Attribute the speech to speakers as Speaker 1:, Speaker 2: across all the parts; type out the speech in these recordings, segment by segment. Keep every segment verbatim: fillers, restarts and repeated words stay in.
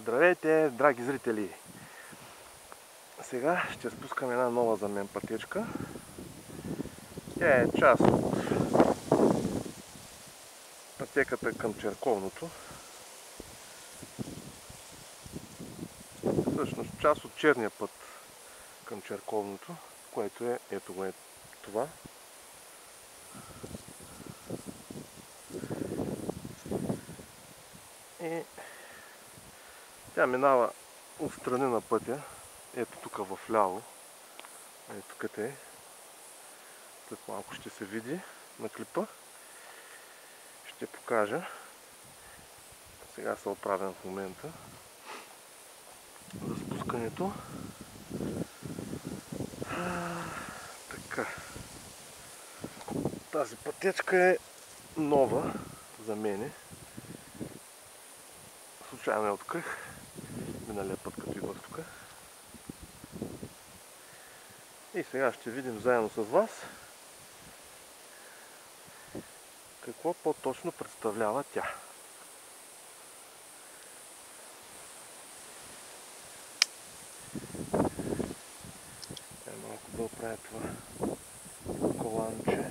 Speaker 1: Здравейте, драги зрители! Сега ще спускам една нова за мен пътечка. Тя е част от пътеката към Черковното. Всъщност част от черния път към Черковното, което е ето го е това. И тя минава отстрани на пътя, ето тук в ляво, ето къде е. След малко ще се види на клипа. Ще покажа. Сега се оправям в момента за спускането. А, така. Тази пътечка е нова за мене. Случайно я открих миналия път, като идвах тук. И сега ще видим заедно с вас какво по-точно представлява тя. Е, малко да оправя това коланче.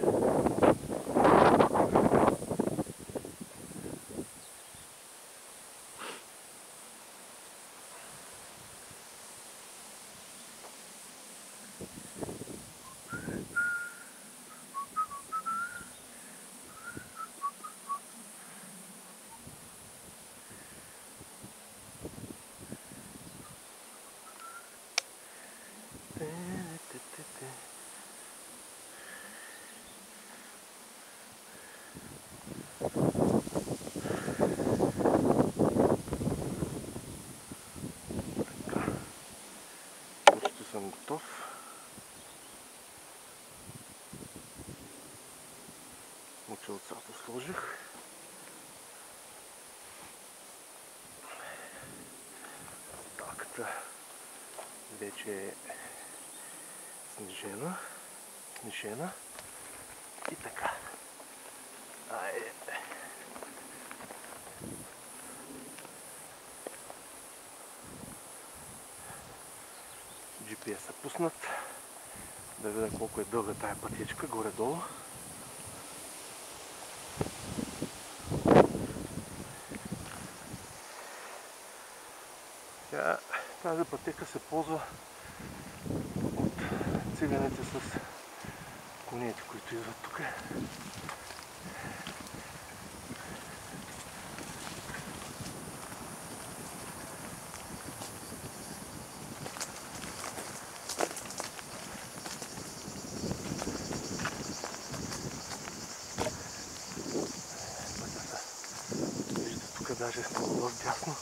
Speaker 1: Почти съм готов. Мочилцата сложих. Талката вече е снижена, снижена и така. Айде. джи пи ес е пуснат. Да видя колко е дълга тая пътечка, горе-долу. Тя, тази пътека се ползва от циганите с конете, които идват тук. Виждате тук даже в дясно.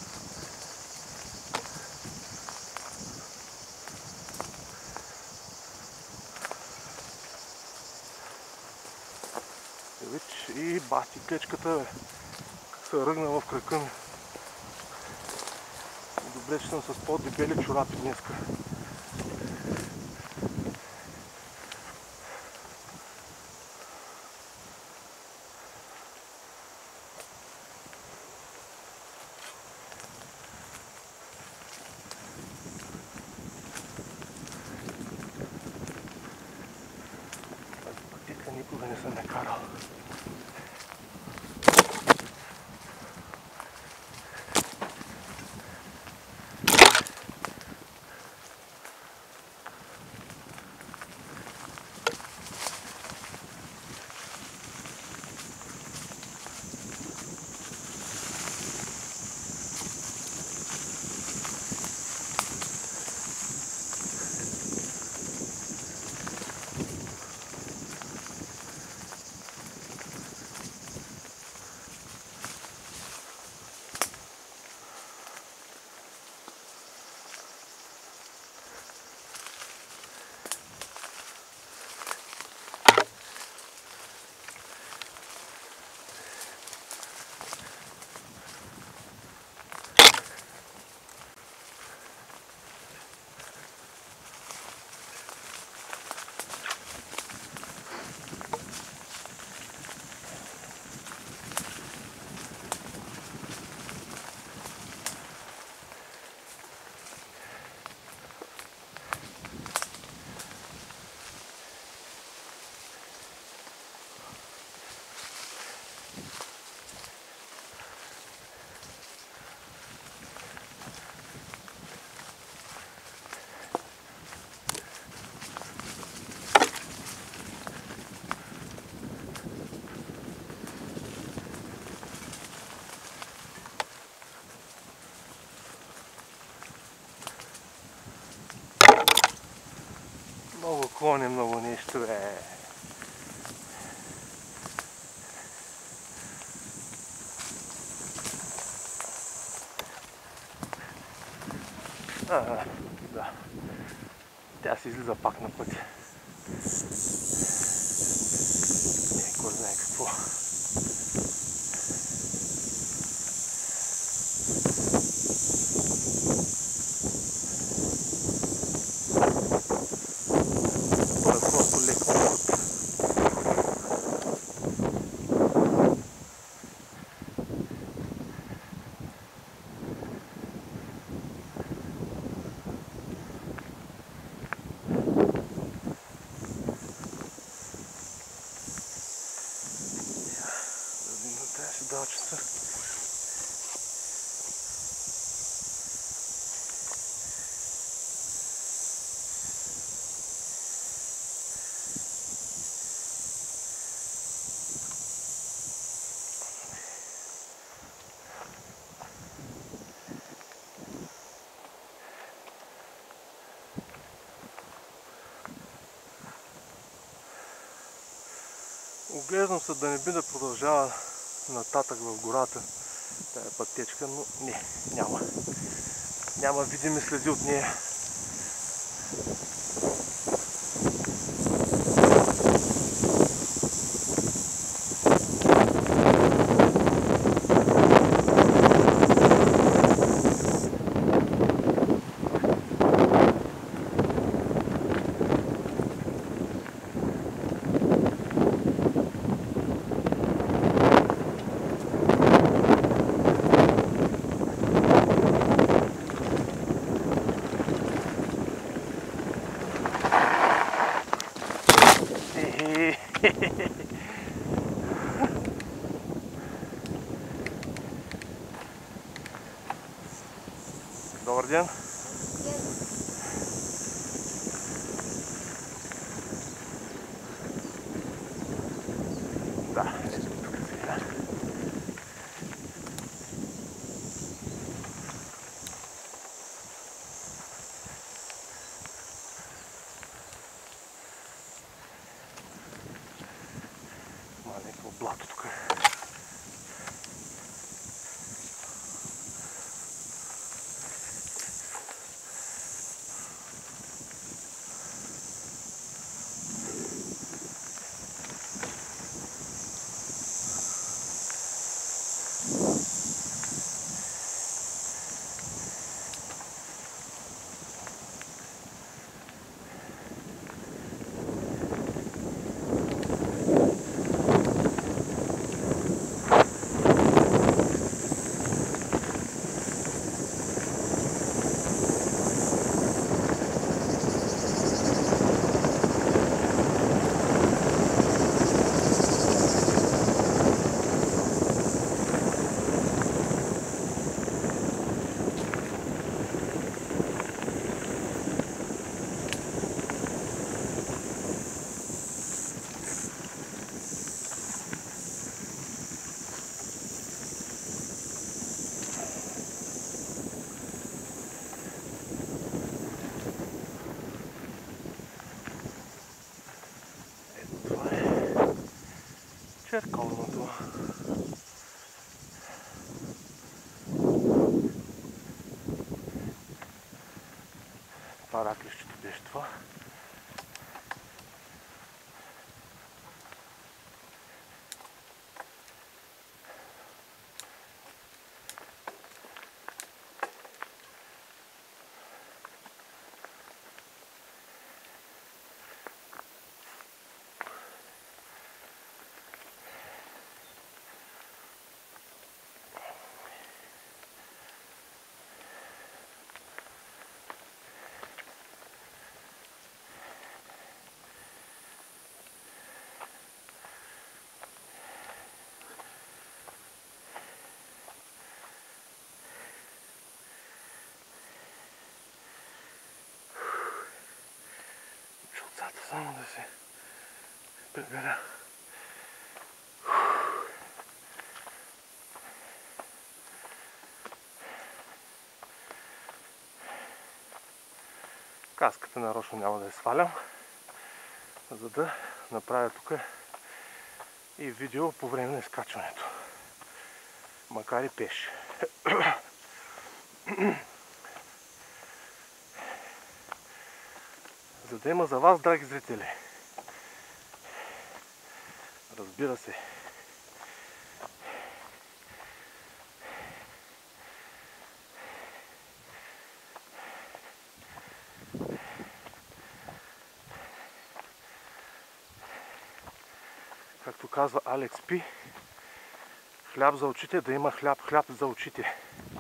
Speaker 1: И бати клечката, как се ръгна в крака ми. Добре, че съм с по-дебели чорапи днеска. Тази пътека никога не съм я карал. клони много нещо, е. А, да. Тя си излиза пак на пътя. Не, кой знае какво. Това е просто лек път. Далчета. Оглеждам се да не би да продължава нататък в гората тая пътечка, но не, няма. Няма видими следи от нея. Добър ден! Да, ето тук сега. Маленько блато тук. Черкалното. Това раклището беше това. Само да се прибера. Каската нарочно няма да я свалям. за да направя тук и видео по време на изкачването. Макар и пеш. За да има за вас, драги зрители. Разбира се. Както казва Алекс Пи, хляб за очите, да има хляб, хляб за очите.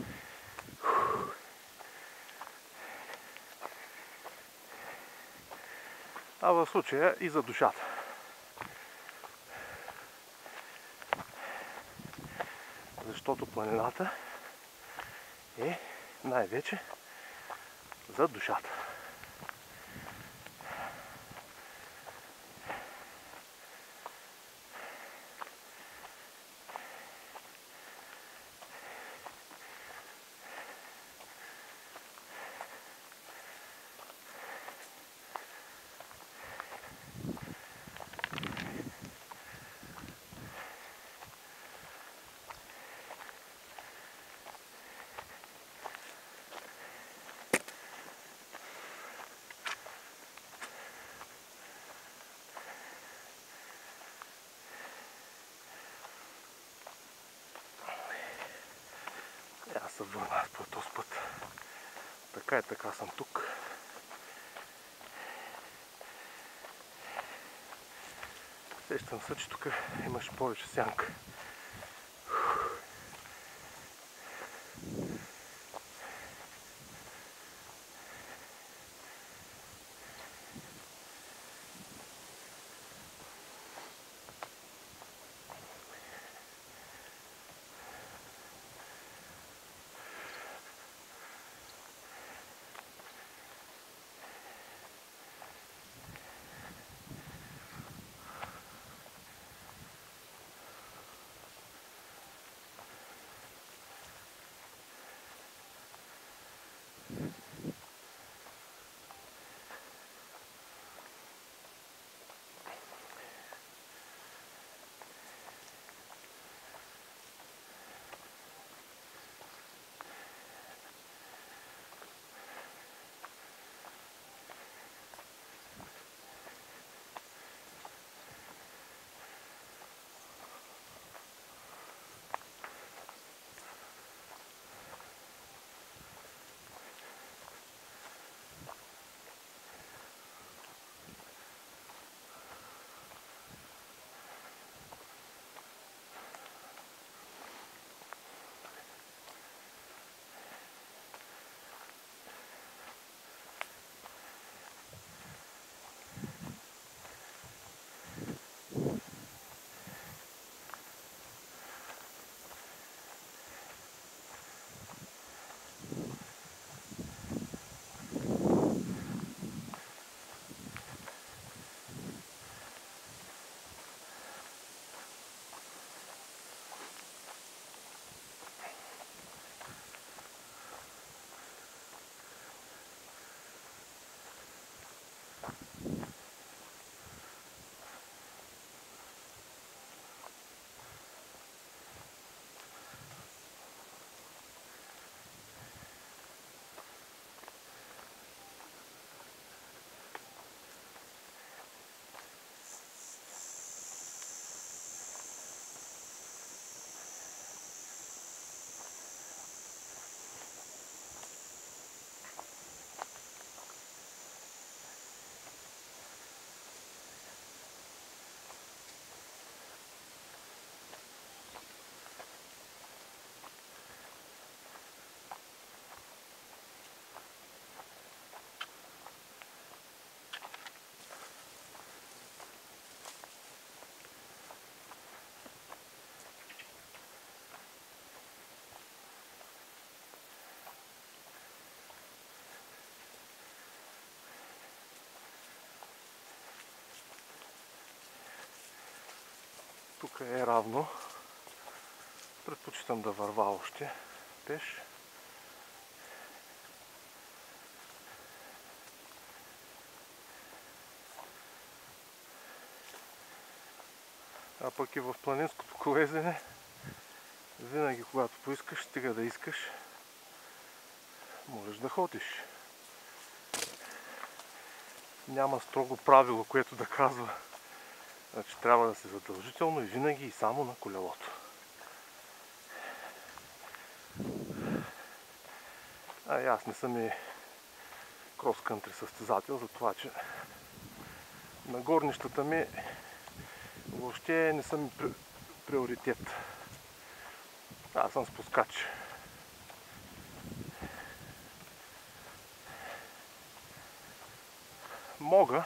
Speaker 1: А в случая и за душата. Защото планината е най-вече за душата. Аз се върна по този път. Така и така съм тук. Сещам се, че тук имаш повече сянка. Тук е равно. Предпочитам да върва още пеш. А пък и в планинското колезене, винаги когато поискаш, стига да искаш, можеш да ходиш. Няма строго правило, което да казва, че трябва да се задължително и винаги и само на колелото. А и аз не съм и крос-кънтри състезател, за това, че на горнищата ми въобще не съм приоритет. Аз съм спускач. Мога,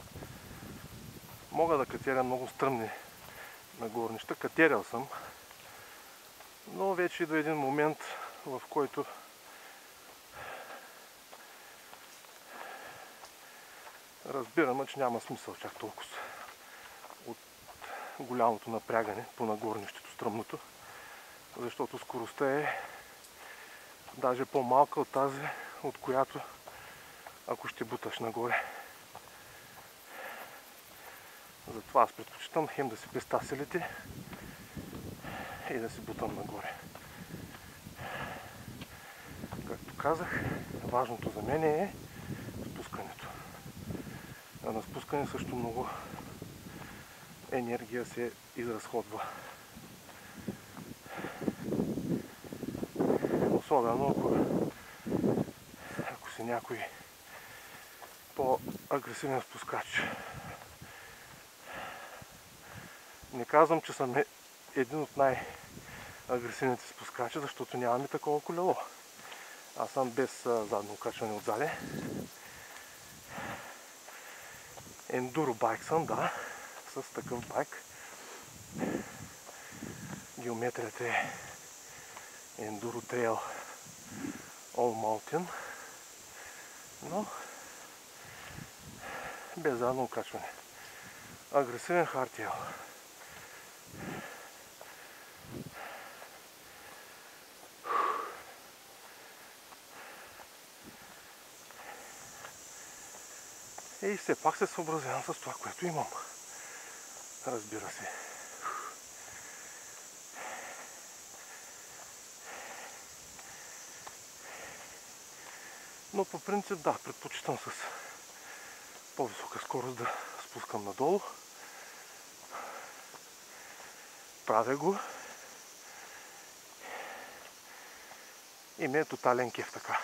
Speaker 1: мога да катеря много стръмни на горнища. Катерял съм, но вече до един момент, в който разбирам, че няма смисъл чак толкова от голямото напрягане по нагорнището стръмното, защото скоростта е даже по-малка от тази, от която ако ще буташ нагоре. Затова аз предпочитам хем да си песта селите и да си бутам нагоре. Както казах, важното за мен е спускането. А на спускане също много енергия се изразходва. Особено ако, ако си някой по-агресивен спускач. Не казвам, че съм един от най-агресивните спускачи, защото нямаме такова колело. Аз съм без задно окачване отзади. Ендуро байк съм, да, с такъв байк. Геометрията е Enduro Trail All Mountain, но без задно окачване. Агресивен хардтейл. И все пак се съобразявам с това, което имам. Разбира се. Но по принцип, да, предпочитам с по-висока скорост да спускам надолу. Правя го. И ми е тотален кеф така.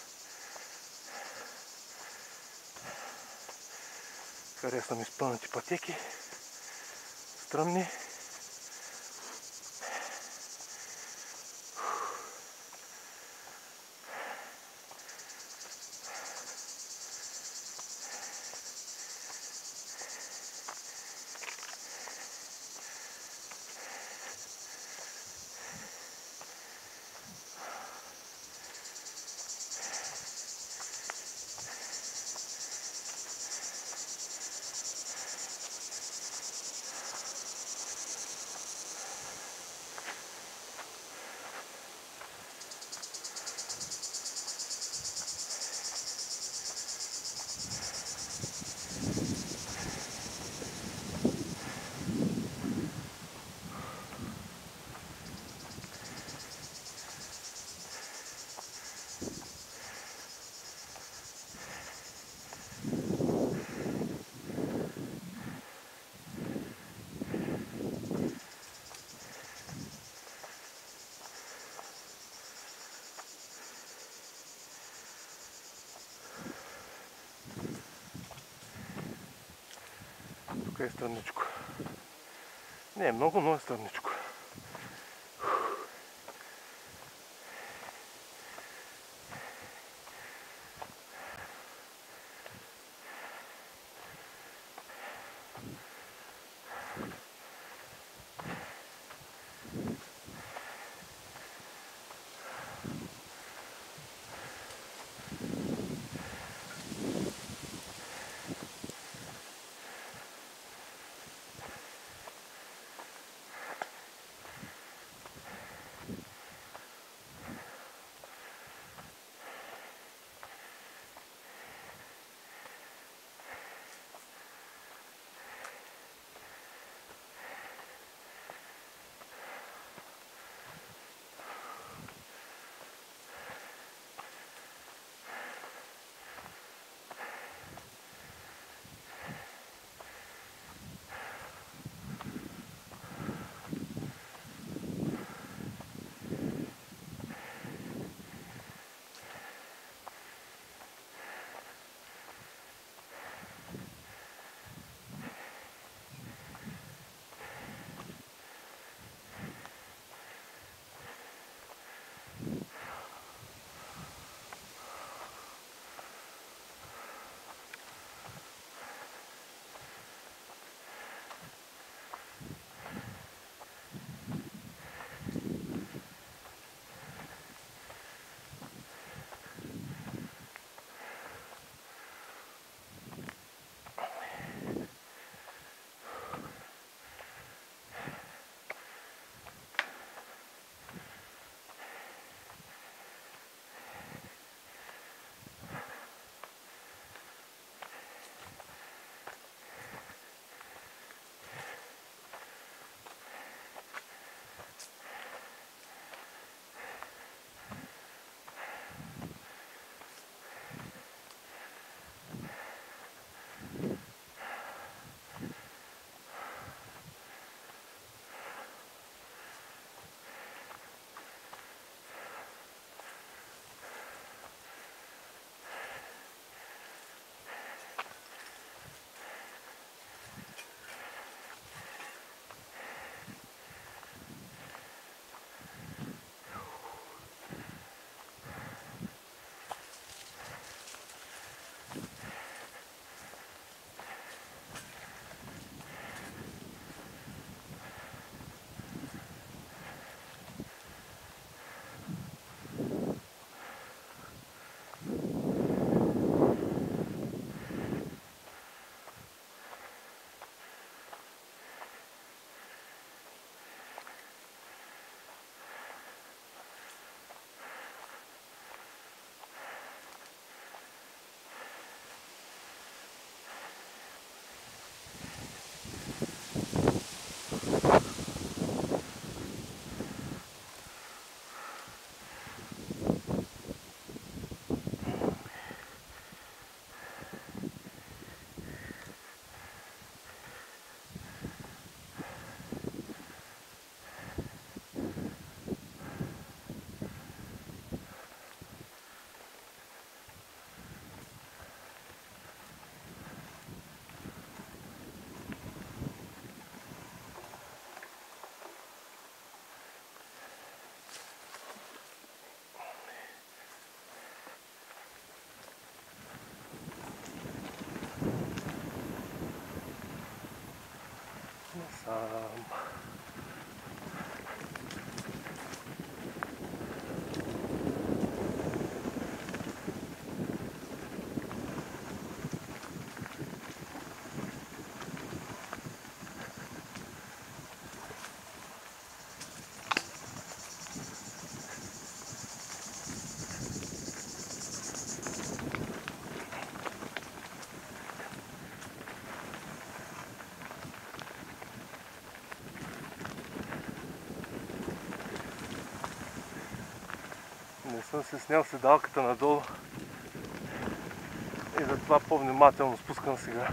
Speaker 1: Харесвам изпълнените пътеки. Стръмни. Тук е страничко. Не е много, но е страничко. се снял седалката надолу и затова по-внимателно спускам сега.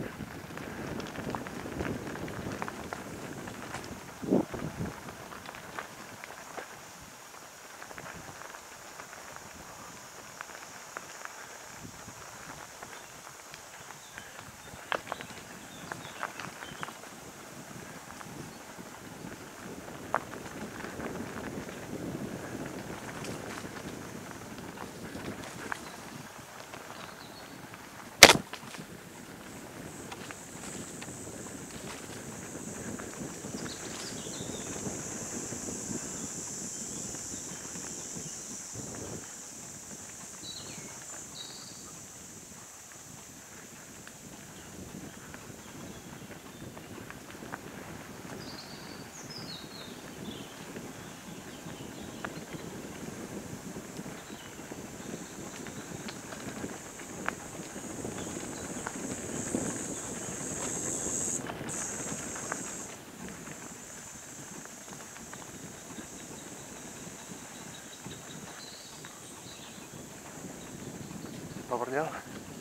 Speaker 1: Добър ден!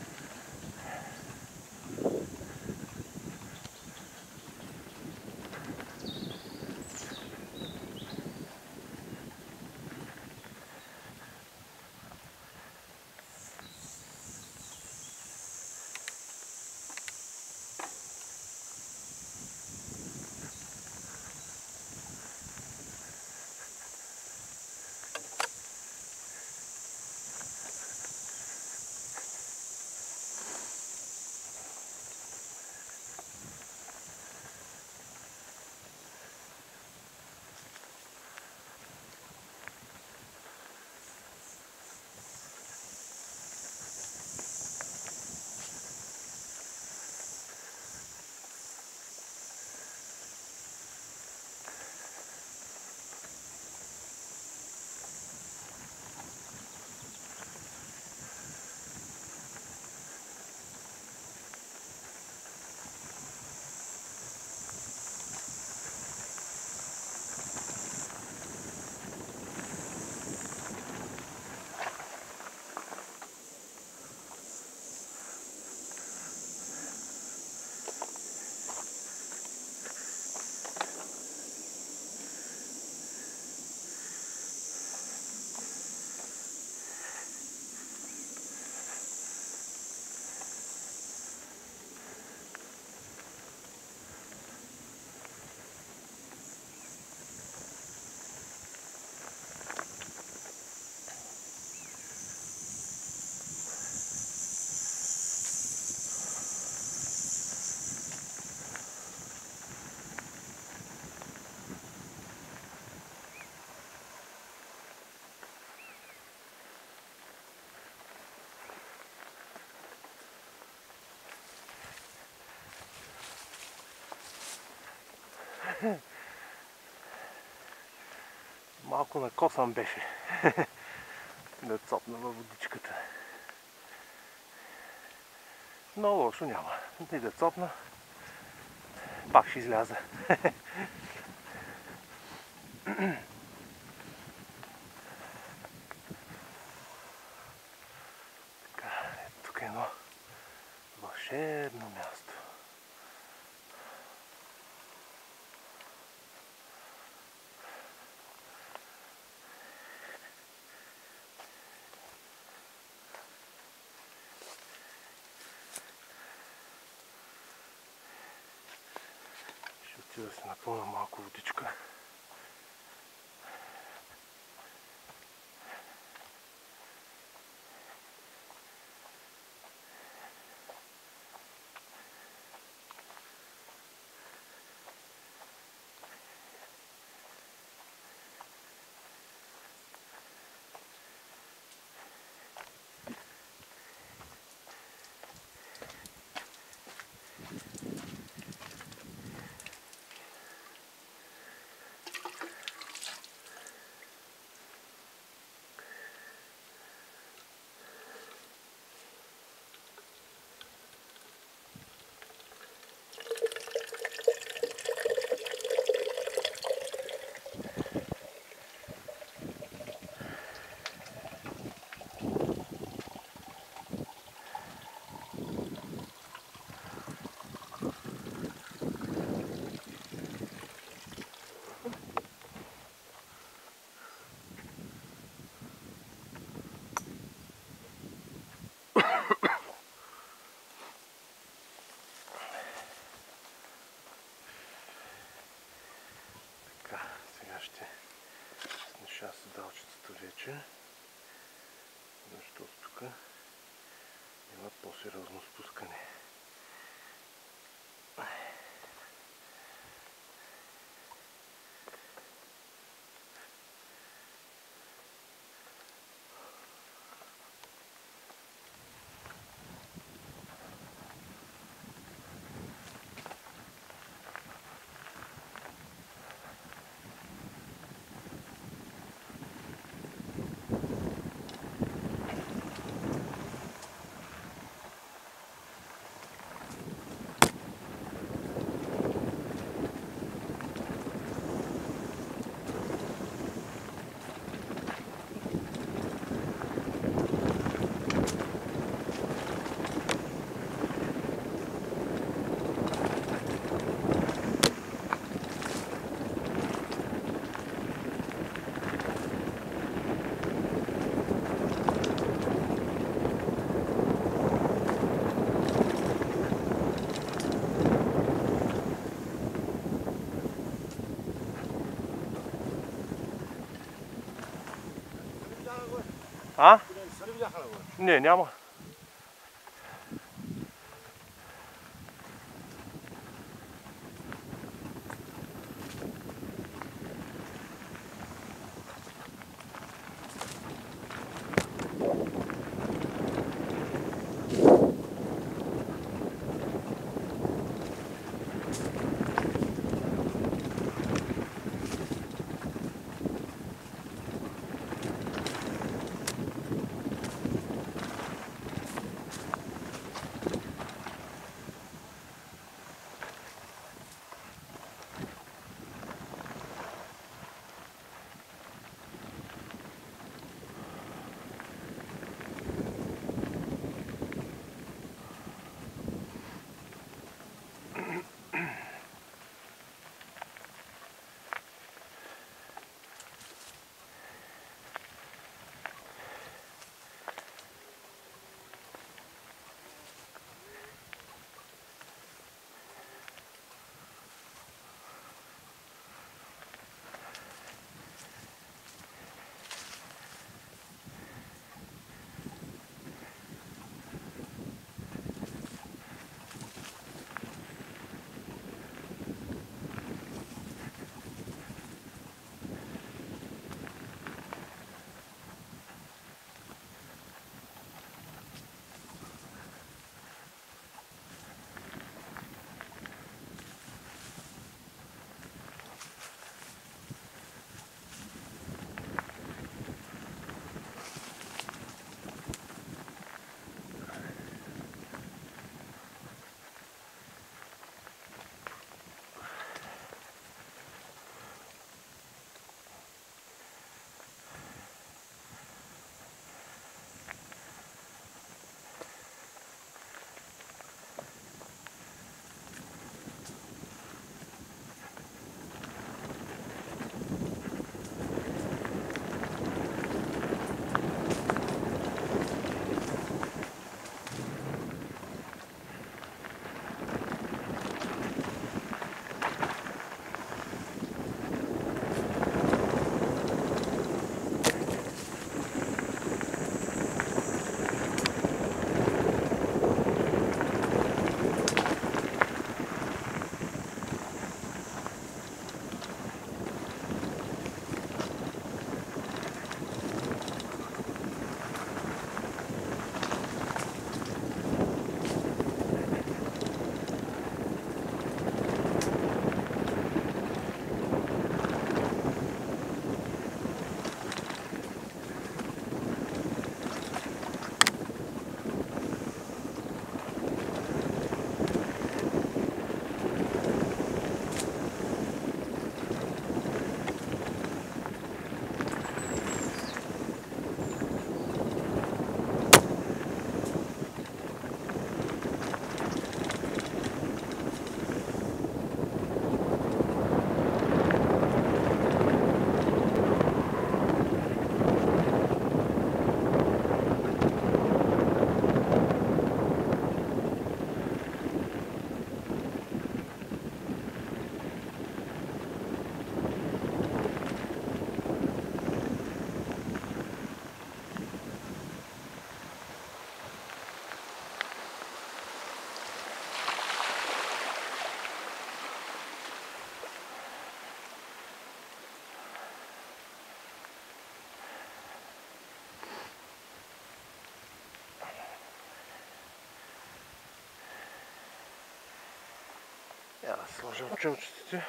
Speaker 1: Малко накосан беше да цопна във водичката. Но лошо няма. И да цопна, пак ще изляза. Така, ето тук е едно вълшебно място. Да се напълна малко водичка. повече, защото тук има по-сериозно спускане. А? Не, няма. Я да сложим чълчиците.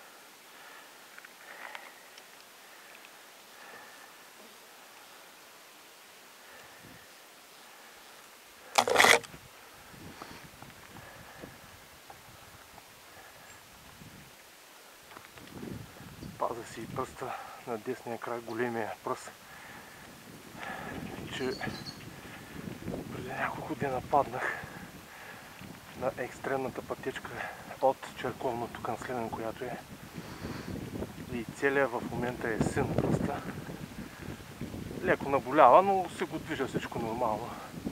Speaker 1: Пазя си и пръста на десния край, големия пръст, че преди няколко дена паднах на екстремната пътечка от Черковното към Сливен, която е. И целият в момента е син пръста. Леко наболява, но се го движа всичко нормално.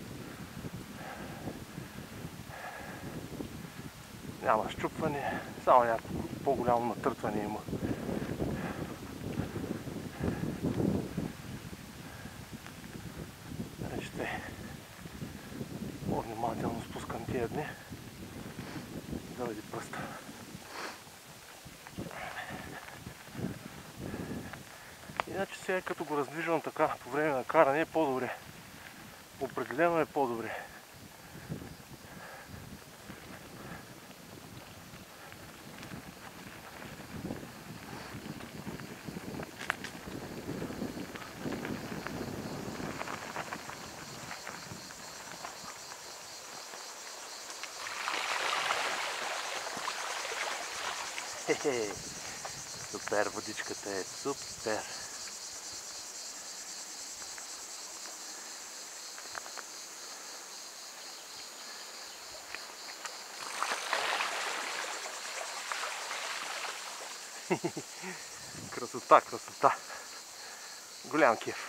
Speaker 1: Няма щупване, само някакво по-голямо натъртване има. Ще по-внимателно спускам тия дни заради пръста. Иначе сега като го раздвижвам така по време на каране е по-добре. Определено е по-добре. Хе-хе! Супер, водичката е супер! Красота, красота! Голям кеф!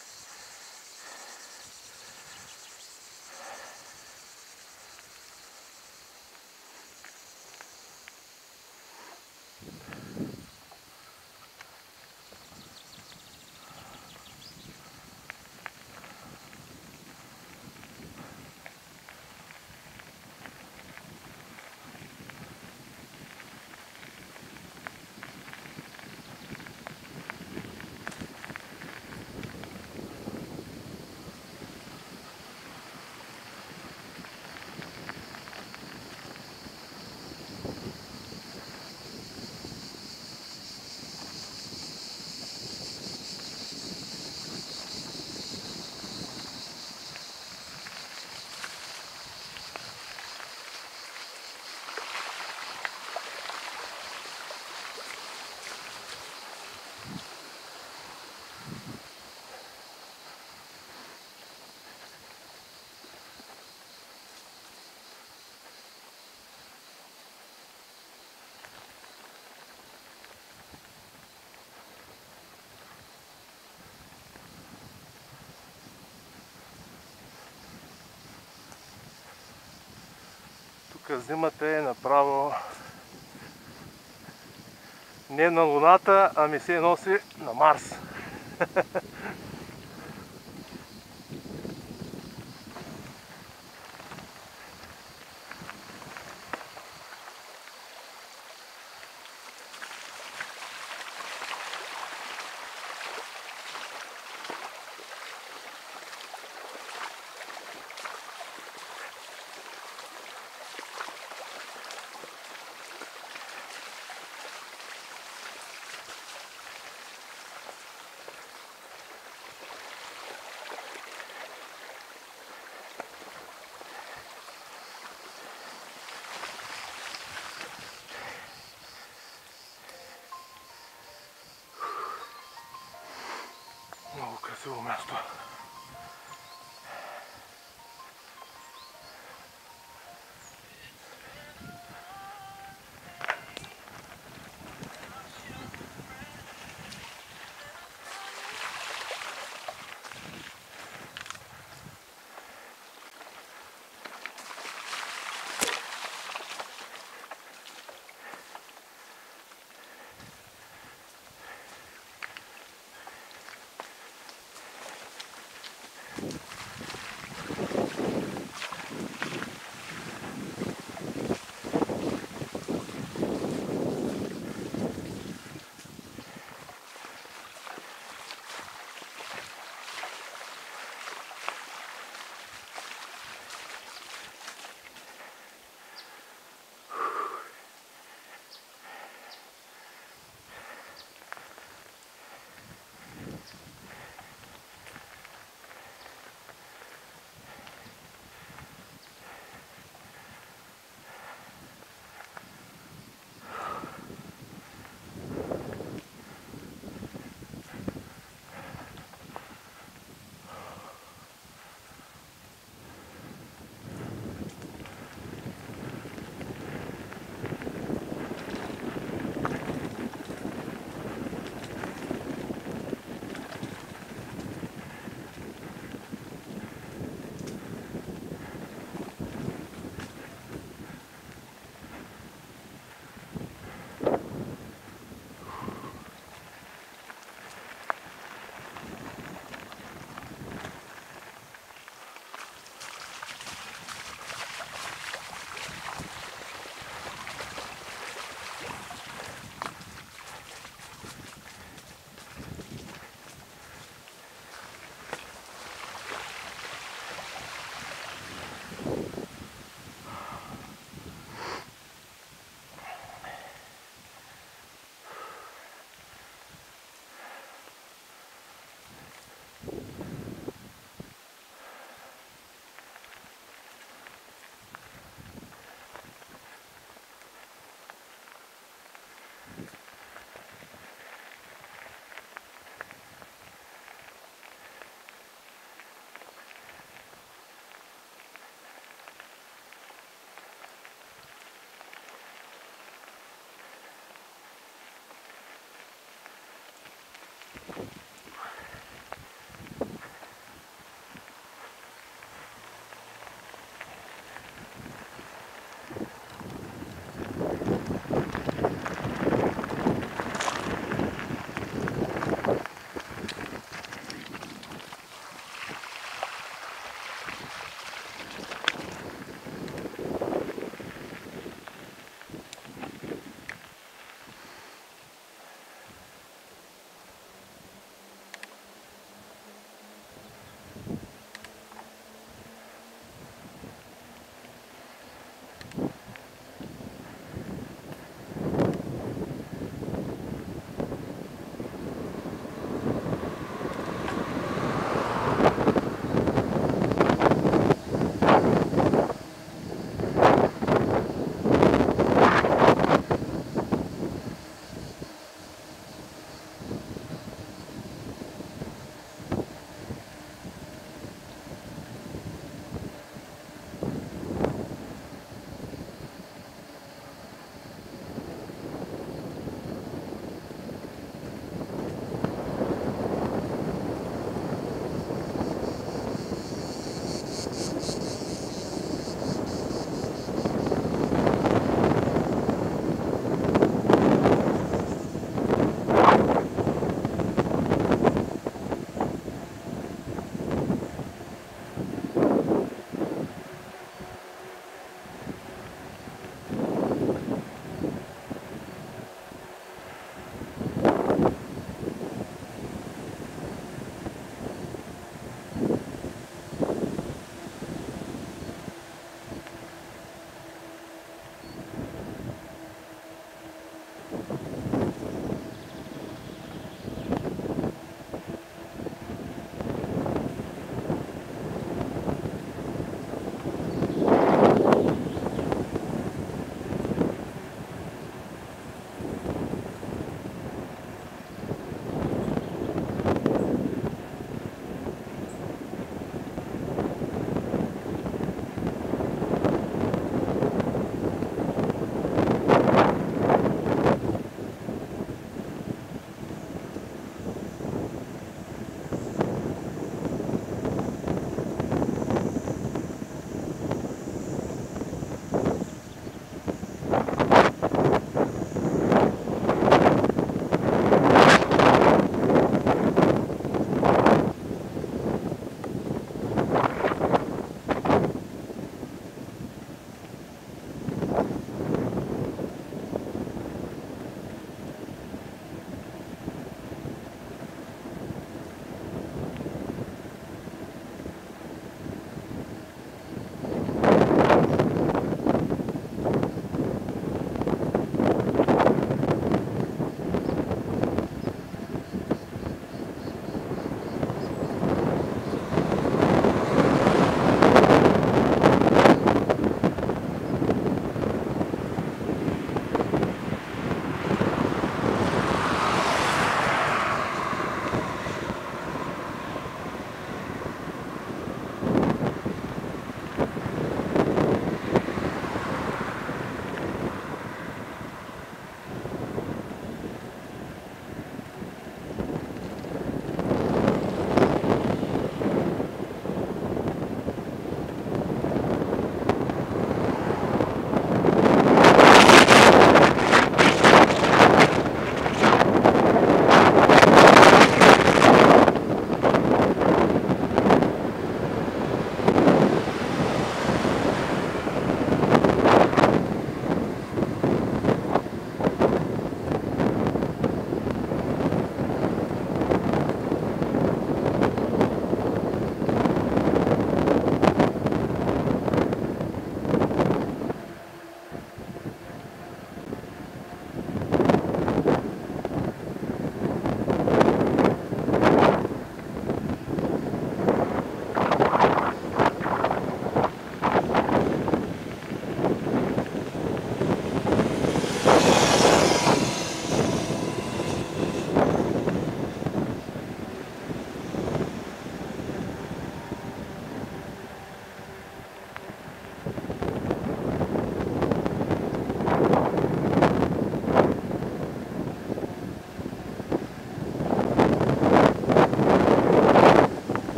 Speaker 1: Тук зимата е направо не на Луната, ами се носи на Марс. Много красиво място.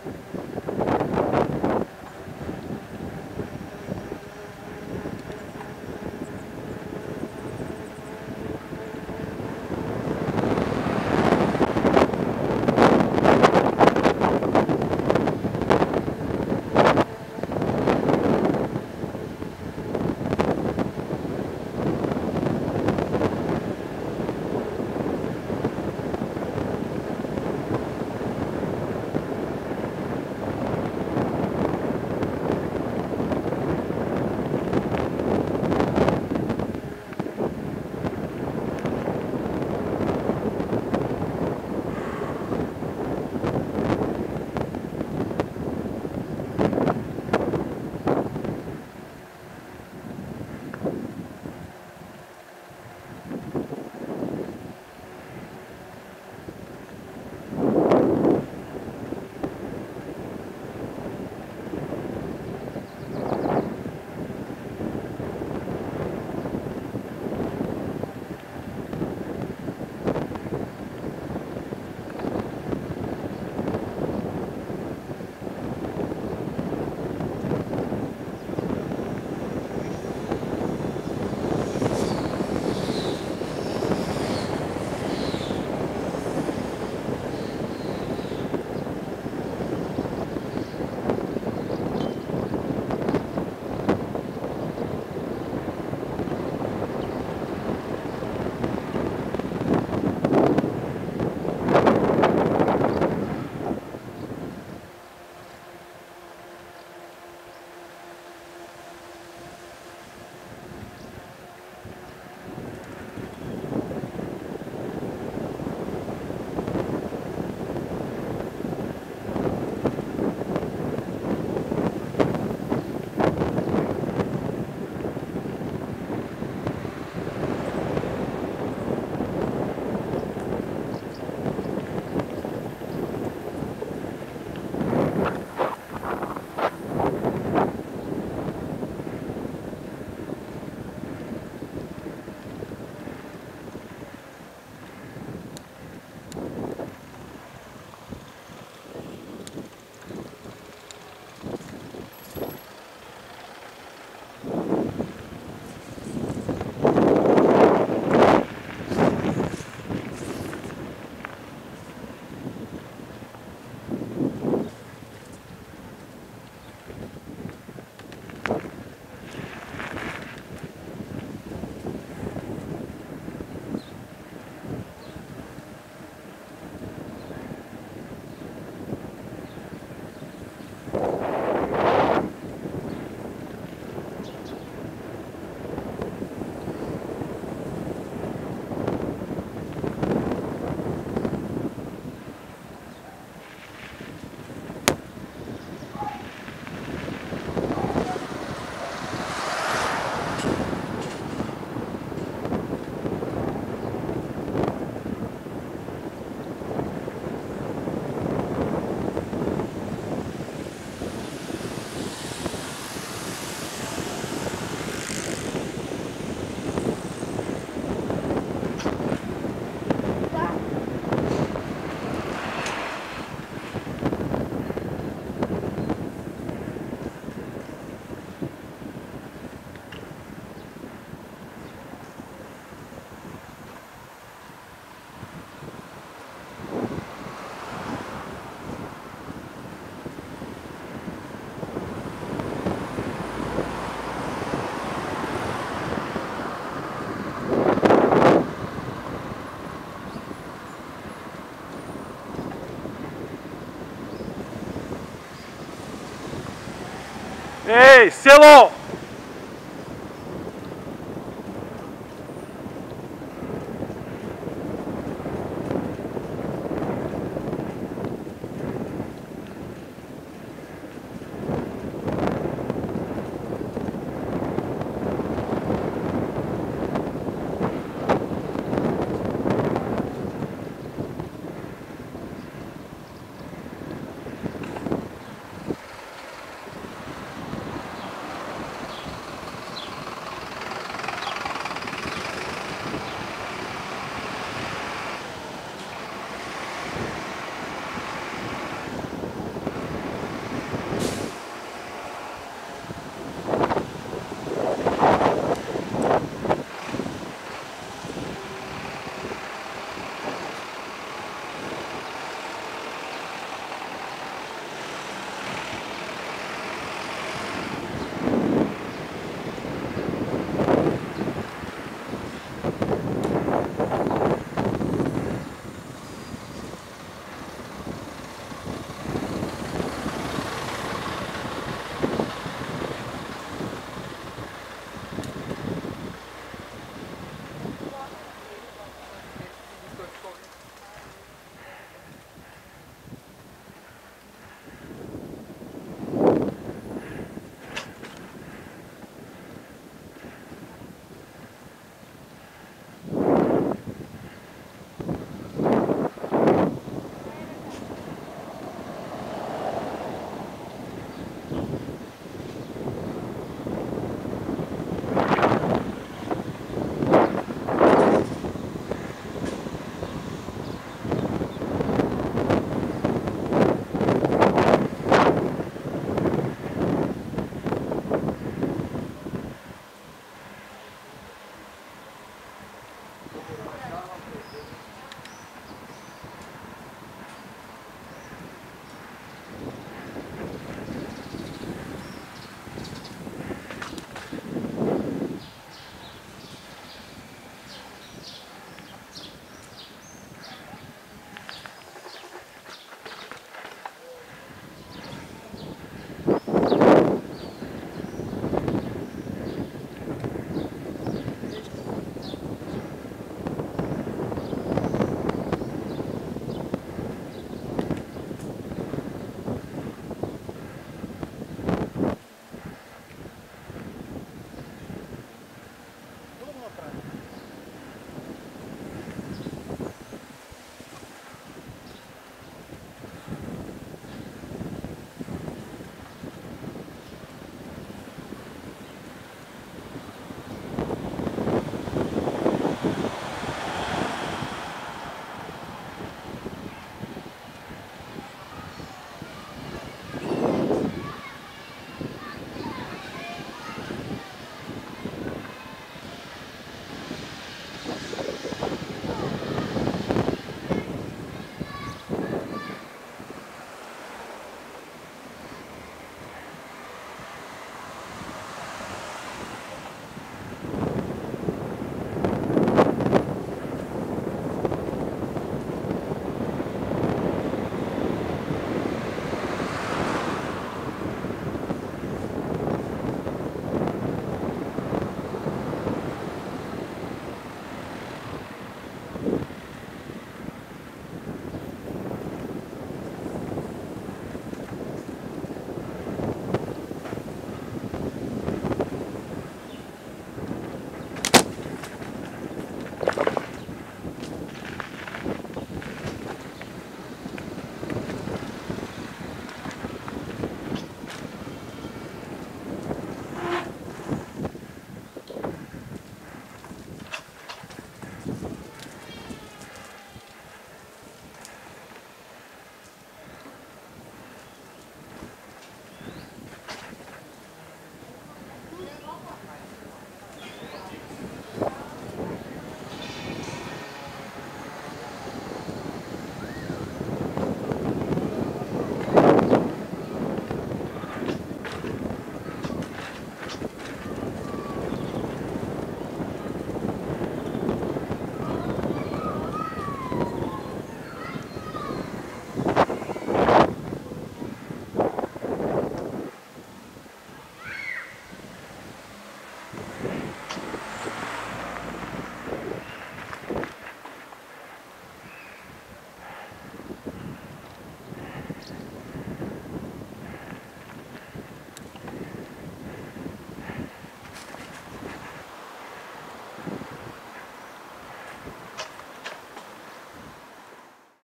Speaker 1: Ей, село!